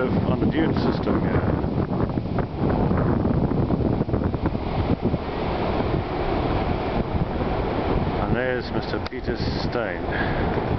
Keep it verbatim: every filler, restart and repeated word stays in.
live on the dune system here. And there's Mister Peter Stein.